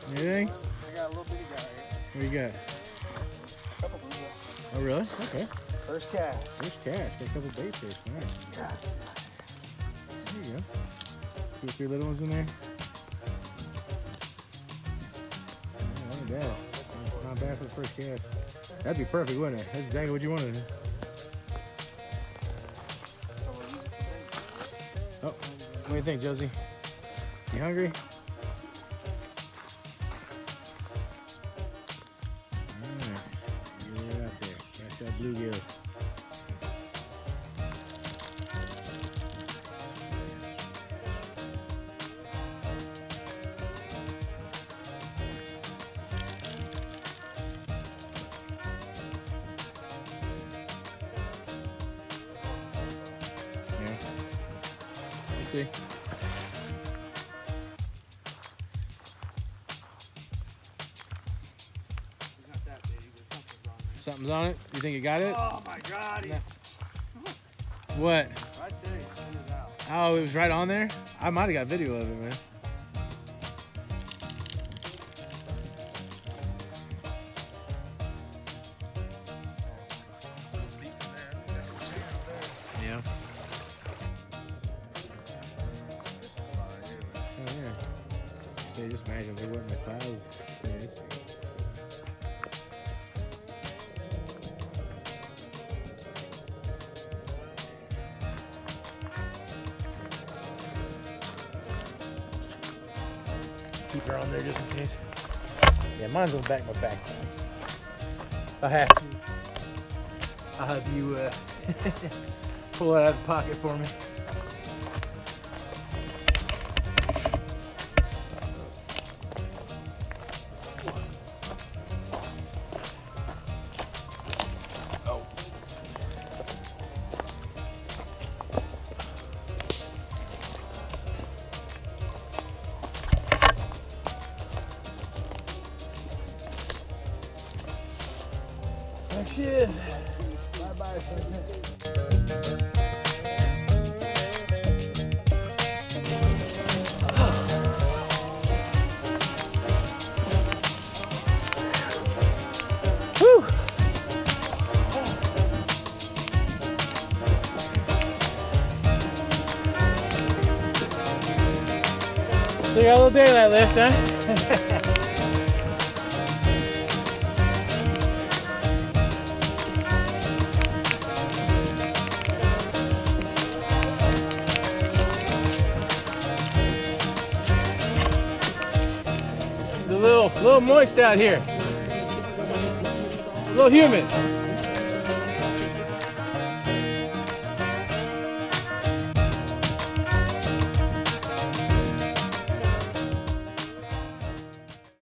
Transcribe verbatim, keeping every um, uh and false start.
Anything? I got a little bitty guy here. What you got? A couple bluegills. Oh, really? Okay. First cast. First cast. Got a couple bait fish. Nice. Yes. There you go. Two or three little ones in there. Yeah, not bad. Not bad for the first cast. That'd be perfect, wouldn't it? That's exactly what you wanted. Oh, what do you think, Josie? You hungry? Alright, get it out there. Catch that bluegill. Yeah. You see? Something's on it? You think you got it? Oh my god. He, What? right there, he spit it out. Oh, it was right on there? I might have got video of it, man. Yeah. Oh, yeah. So just imagine they weren't in the clouds. Yeah, it's big. Keep her on there just in case. Yeah, mine's on the back of my backpack. If I have to, I'll have you uh, pull it out of the pocket for me. Oh. There she is. Bye-bye, sunset. Whew. So you got a little daylight left, huh? A little, little moist out here. A little humid.